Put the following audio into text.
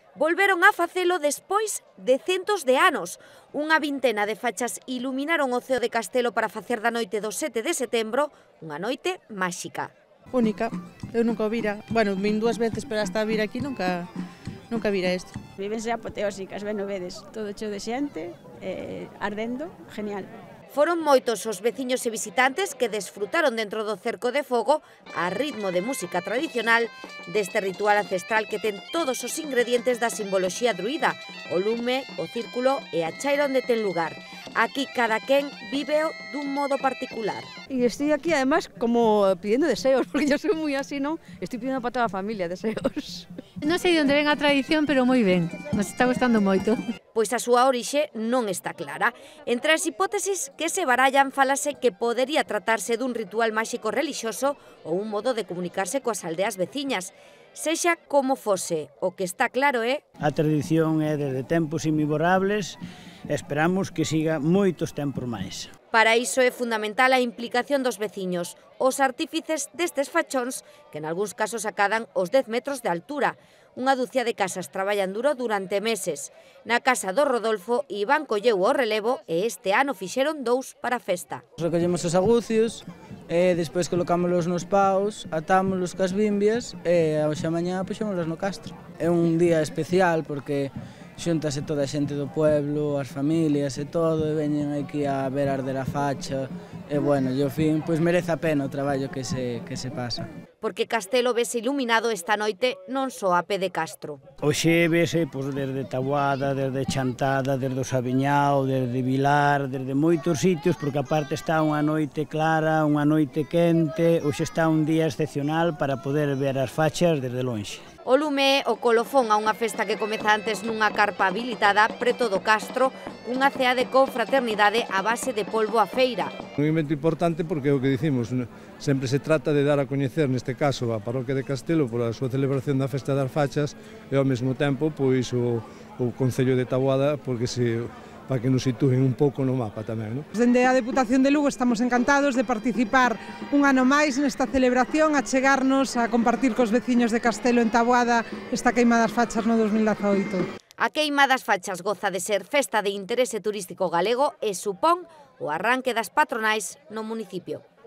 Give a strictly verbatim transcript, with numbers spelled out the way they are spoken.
Volveron a facelo despois de centos de anos. Unha vintena de fachas iluminaron o ceo de Castelo para facer da noite do sete de setembro unha noite máxica. Única, eu nunca o vira. Bueno, vin dúas veces, pero hasta vir aquí nunca, nunca vira isto. Vivense apoteósicas, ben o vedes, todo cheo de xente, eh, ardendo, genial. Foron moitos os veciños e visitantes que desfrutaron dentro do cerco de fogo a ritmo de música tradicional deste ritual ancestral que ten todos os ingredientes da simboloxía druida, o lume, o círculo e a chaira onde ten lugar. Aquí cada quen víveo dun modo particular. E estoy aquí además como pidiendo deseos, porque yo soy muy así, ¿no? Estoy pidiendo para toda a familia deseos. Non sei de onde ven a tradición, pero moi ben. Nos está gustando moito. Pois a súa orixe non está clara. Entre as hipótesis que se barallan falase que podería tratarse dun ritual máxico relixioso ou un modo de comunicarse coas aldeas veciñas. Sexa como fose, o que está claro é... A tradición é desde tempos inmemorables e esperamos que siga moitos tempos máis. Para iso é fundamental a implicación dos veciños, os artífices destes fachóns, que en algúns casos acadan os dez metros de altura. Unha dúcia de casas traballan duro durante meses. Na casa do Rodolfo, Iván colleu o relevo e este ano fixeron dous para a festa. Recollemos os agucios, e despois colocámolos nos paus, atámolos cas bimbias e a hoxe a mañá puxémolos no castro. É un día especial porque xúntase toda a xente do pueblo, as familias e todo, e veñen aquí a ver arder a facha, e bueno, e ao fin, pois merece a pena o traballo que se, que se pasa. Porque Castelo vese iluminado esta noite non só a pé de Castro. Oxe vese pois, desde Taboada, desde Chantada, desde o Sabiñao, desde Vilar, desde moitos sitios, porque aparte está unha noite clara, unha noite quente, hoxe está un día excepcional para poder ver as fachas desde lonxe. O lume é o colofón a unha festa que comeza antes nunha carpa habilitada preto do Castro, cunha cea de confraternidade a base de polvo a feira. Un evento importante porque é o que dicimos, sempre se trata de dar a coñecer, neste caso, a parroquia de Castelo por a súa celebración da Festa das Fachas e ao mesmo tempo pois o, o Concello de Taboada porque se para que nos sitúen un pouco no mapa tamén. Non? Dende a Deputación de Lugo estamos encantados de participar un ano máis nesta celebración, a chegarnos a compartir cos veciños de Castelo en Taboada esta queima das fachas no dos mil dezaoito. A queima das fachas goza de ser festa de interese turístico galego e supón o arranque das patronais no municipio.